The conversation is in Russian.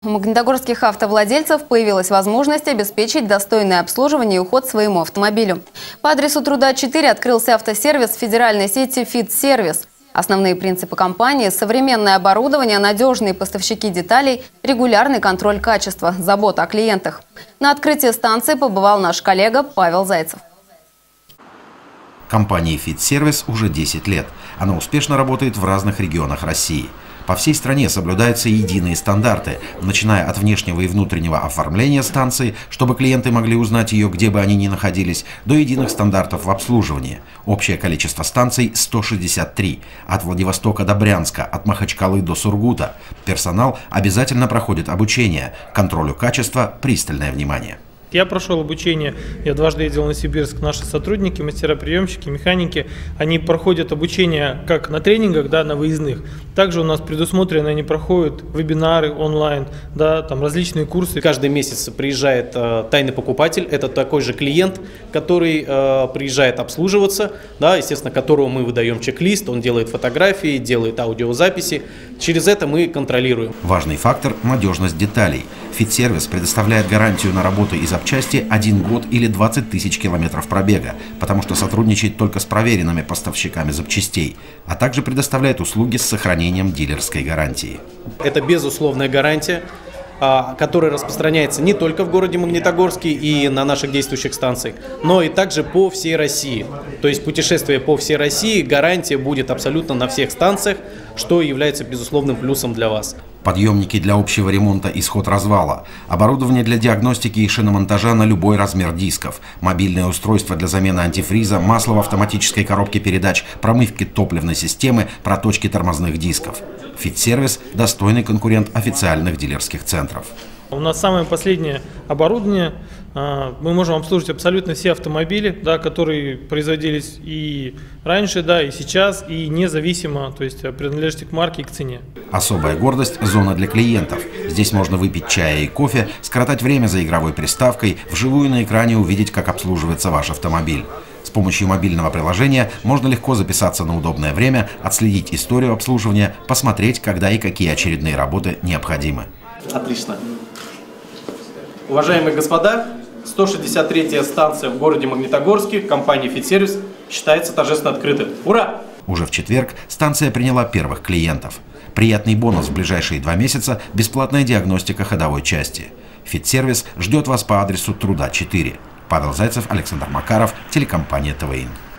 У магнитогорских автовладельцев появилась возможность обеспечить достойное обслуживание и уход своему автомобилю. По адресу Труда 4 открылся автосервис федеральной сети «Фит-сервис». Основные принципы компании – современное оборудование, надежные поставщики деталей, регулярный контроль качества, забота о клиентах. На открытии станции побывал наш коллега Павел Зайцев. Компании «Фит-сервис» уже 10 лет. Она успешно работает в разных регионах России. По всей стране соблюдаются единые стандарты, начиная от внешнего и внутреннего оформления станции, чтобы клиенты могли узнать ее, где бы они ни находились, до единых стандартов в обслуживании. Общее количество станций – 163. От Владивостока до Брянска, от Махачкалы до Сургута. Персонал обязательно проходит обучение. Контролю качества – пристальное внимание. Я прошел обучение, я дважды ездил в Новосибирск, наши сотрудники, мастера-приемщики, механики, они проходят обучение как на тренингах, да, на выездных, также у нас предусмотрено, они проходят вебинары онлайн, да, там различные курсы. Каждый месяц приезжает тайный покупатель, это такой же клиент, который приезжает обслуживаться, да, естественно, которому мы выдаем чек-лист, он делает фотографии, делает аудиозаписи, через это мы контролируем. Важный фактор – надежность деталей. «Фит-сервис» предоставляет гарантию на работу и запчасти 1 год или 20 тысяч километров пробега, потому что сотрудничает только с проверенными поставщиками запчастей, а также предоставляет услуги с сохранением дилерской гарантии. Это безусловная гарантия, которая распространяется не только в городе Магнитогорске и на наших действующих станциях, но и также по всей России. То есть путешествие по всей России, гарантия будет абсолютно на всех станциях, что является безусловным плюсом для вас. Подъемники для общего ремонта и сход-развала, оборудование для диагностики и шиномонтажа на любой размер дисков, мобильное устройство для замены антифриза, масло в автоматической коробке передач, промывки топливной системы, проточки тормозных дисков. «Фит-сервис» – достойный конкурент официальных дилерских центров. У нас самое последнее оборудование. Мы можем обслуживать абсолютно все автомобили, да, которые производились и раньше, да, и сейчас, и независимо, то есть принадлежите к марке и к цене. Особая гордость – зона для клиентов. Здесь можно выпить чая и кофе, скоротать время за игровой приставкой, вживую на экране увидеть, как обслуживается ваш автомобиль. С помощью мобильного приложения можно легко записаться на удобное время, отследить историю обслуживания, посмотреть, когда и какие очередные работы необходимы. Отлично. Уважаемые господа, 163-я станция в городе Магнитогорске, компания «Фит-сервис» считается торжественно открытой. Ура! Уже в четверг станция приняла первых клиентов. Приятный бонус в ближайшие 2 месяца – бесплатная диагностика ходовой части. «Фит-сервис» ждет вас по адресу Труда 4. Павел Зайцев, Александр Макаров, телекомпания ТВИН.